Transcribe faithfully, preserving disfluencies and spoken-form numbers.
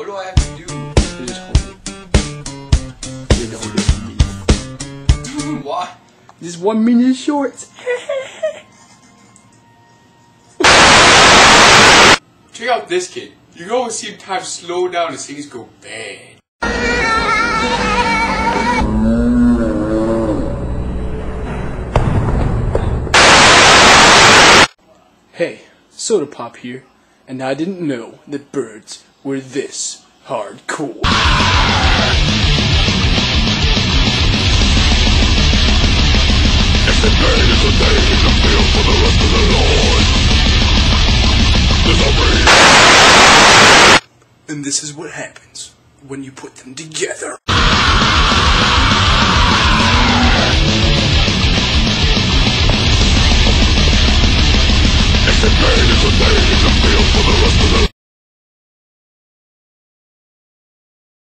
What do I have to do? You just hold it. You don't look at me. Why? This one minute shorts. Check out this kid. You can always see time slow down as things go bad. Hey, Soda Pop here, and I didn't know that birds were this hardcore. If the day is a day, it's a feel for the rest of the life. There's a reason. And this is what happens when you put them together. If the day is a day, it's a feel for the rest of the life.